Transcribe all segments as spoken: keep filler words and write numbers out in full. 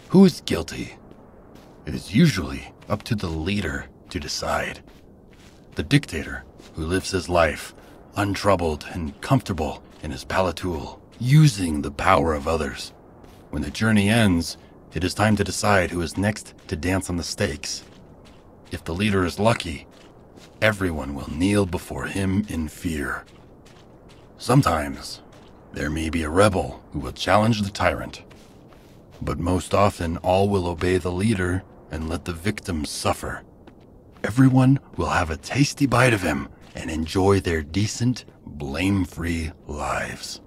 Who is guilty? It is usually up to the leader to decide. The dictator, who lives his life untroubled and comfortable in his palatul, using the power of others. When the journey ends, it is time to decide who is next to dance on the stakes. If the leader is lucky, everyone will kneel before him in fear. Sometimes, there may be a rebel who will challenge the tyrant, but most often all will obey the leader and let the victims suffer. Everyone will have a tasty bite of him and enjoy their decent, blame-free lives.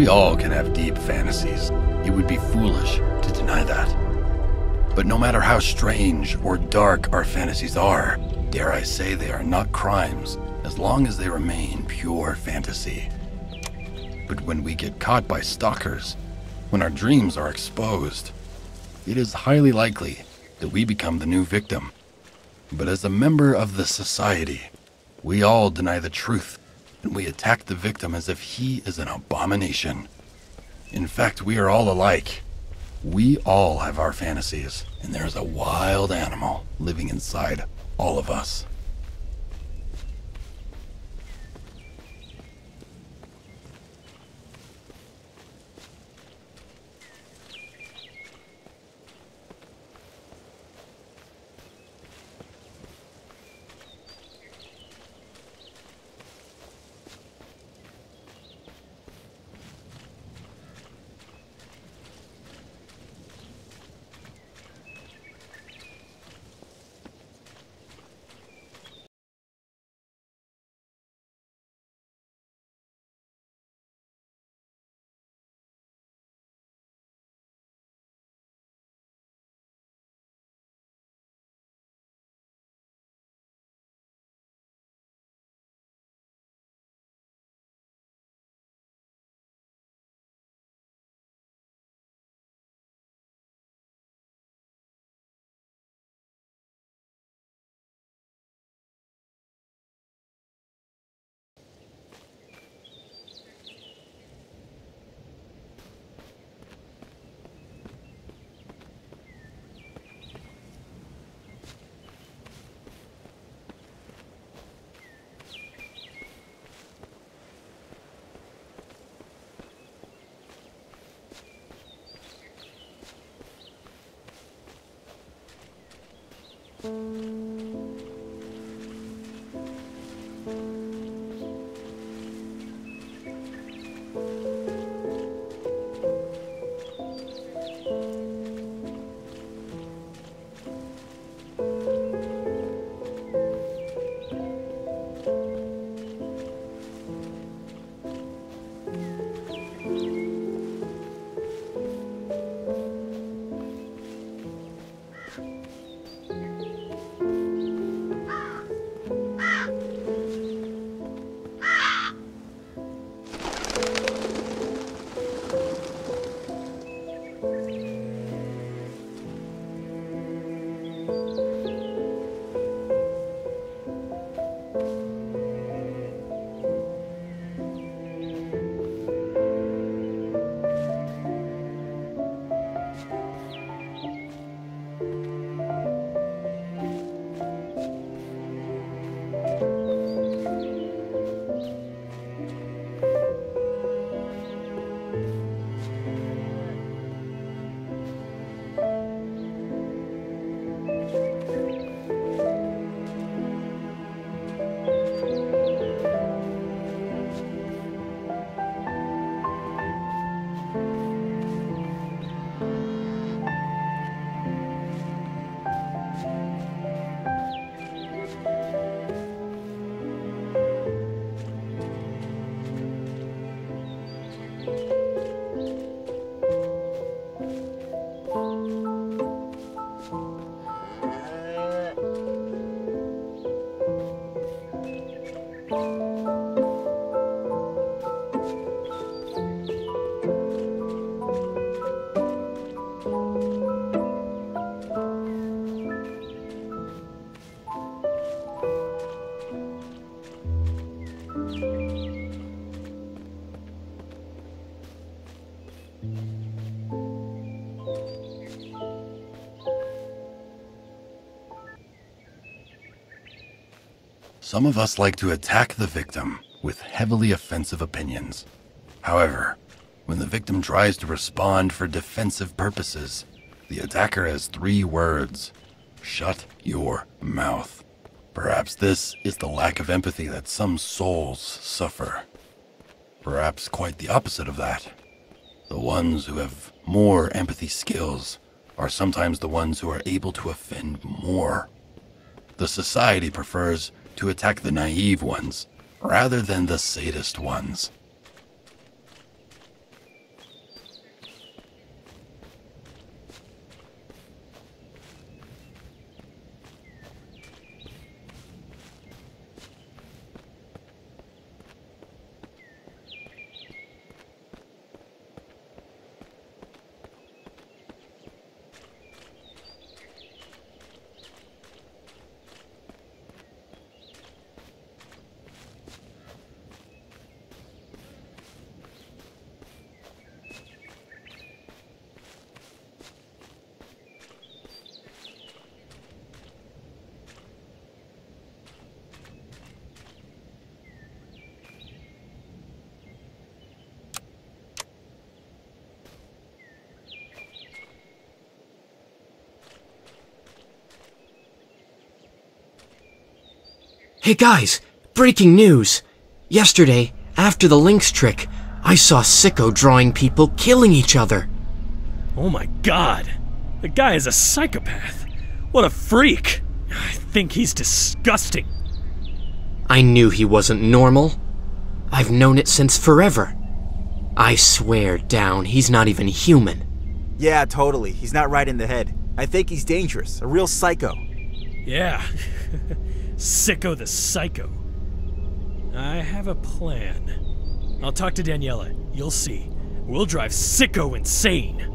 We all can have deep fantasies. It would be foolish to deny that. But no matter how strange or dark our fantasies are, dare I say they are not crimes as long as they remain pure fantasy. But when we get caught by stalkers, when our dreams are exposed, it is highly likely that we become the new victim. But as a member of the society, we all deny the truth, and we attack the victim as if he is an abomination. In fact, we are all alike. We all have our fantasies, and there's a wild animal living inside all of us. Some of us like to attack the victim with heavily offensive opinions. However, when the victim tries to respond for defensive purposes, the attacker has three words: shut your mouth. Perhaps this is the lack of empathy that some souls suffer. Perhaps quite the opposite of that. The ones who have more empathy skills are sometimes the ones who are able to offend more. The society prefers to attack the naive ones rather than the sadist ones. Hey guys, breaking news! Yesterday, after the Lynx trick, I saw Sicko drawing people killing each other. Oh my god! The guy is a psychopath! What a freak! I think he's disgusting. I knew he wasn't normal. I've known it since forever. I swear down, he's not even human. Yeah, totally. He's not right in the head. I think he's dangerous. A real psycho. Yeah. Sicko the Psycho. I have a plan. I'll talk to Daniela. You'll see. We'll drive Sicko insane.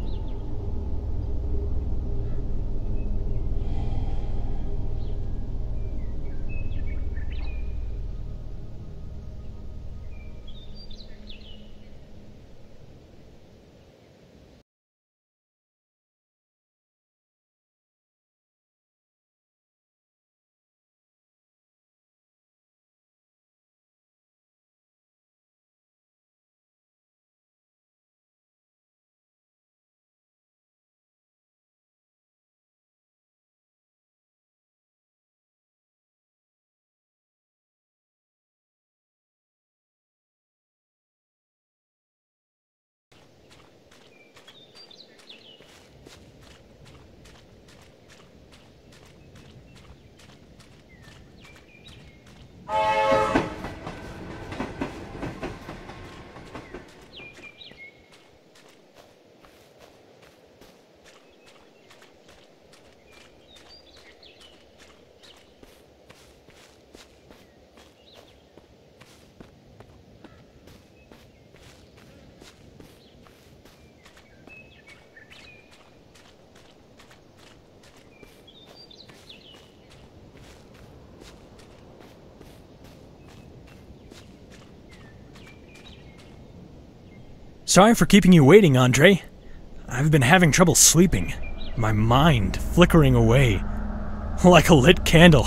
Sorry for keeping you waiting, Andre. I've been having trouble sleeping. My mind flickering away. Like a lit candle.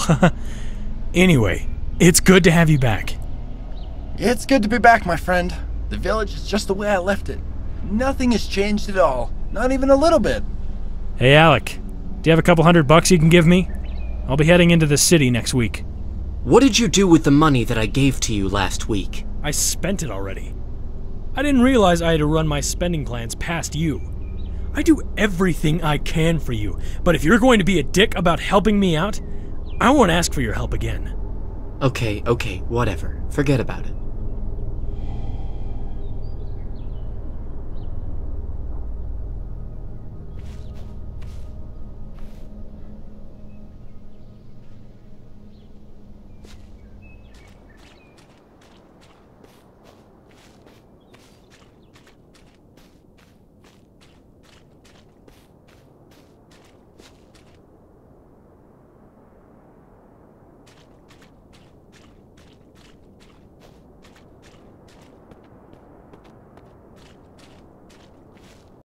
Anyway, it's good to have you back. It's good to be back, my friend. The village is just the way I left it. Nothing has changed at all. Not even a little bit. Hey, Alec. Do you have a couple hundred bucks you can give me? I'll be heading into the city next week. What did you do with the money that I gave to you last week? I spent it already. I didn't realize I had to run my spending plans past you. I do everything I can for you, but if you're going to be a dick about helping me out, I won't ask for your help again. Okay, okay, whatever. Forget about it.